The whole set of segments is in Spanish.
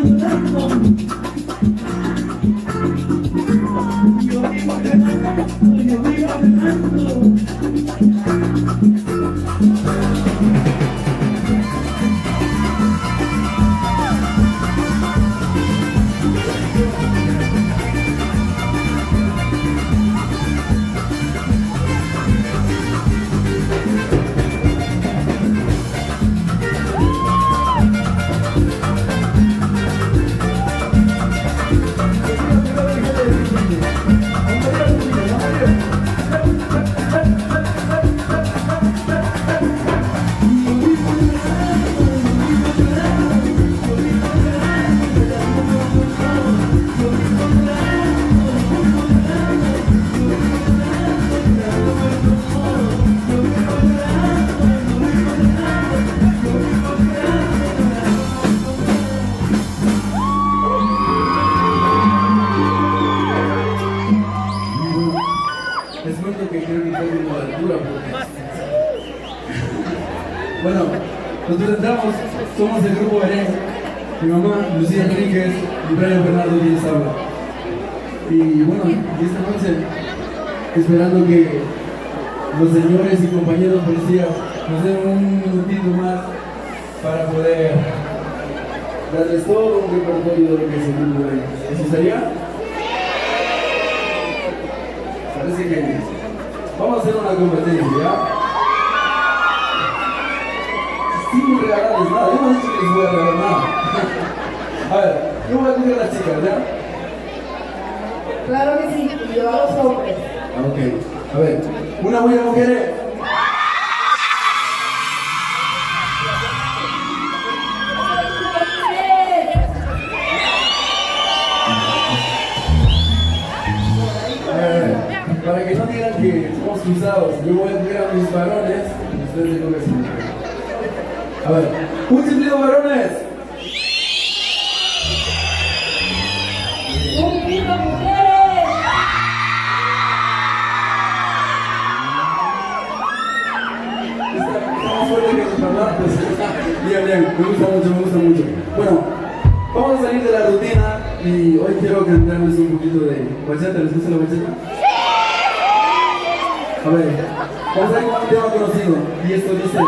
Bueno, nosotros entramos, somos el grupo Belén, mi mamá, Lucía Enríquez y Brian Bernardo Díaz habla. Y bueno, y esta noche, esperando que los señores y compañeros policías nos den un minutito más para poder darles todo un repertorio de lo que es el grupo Belén. ¿Eso estaría? Parece que vamos a hacer una competencia, ¿ya? Sin regalarles nada, yo no he dicho que les voy a regalar nada. A ver, yo voy a coger a las chicas, ¿ya? Claro que sí, y yo a los hombres. Ok, a ver, una buena mujer. Para que no digan que somos cruzados, yo voy a coger a mis varones y ustedes se cogen a sus mujeres. A ver, un chiflido varones. ¡Un grito mujeres! Está más fuerte que los parlantes. Bien, bien, me gusta mucho, me gusta mucho. Bueno, vamos a salir de la rutina y hoy quiero cantarles un poquito de bachata. ¿Les gusta la bachata? A ver, vamos a ir con un tema conocido y esto dice...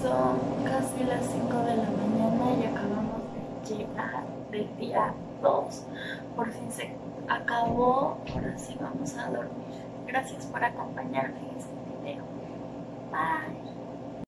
Son casi las 5 de la mañana y acabamos de llegar del día 2. Por fin se acabó, ahora sí vamos a dormir. Gracias por acompañarme en este video. Bye.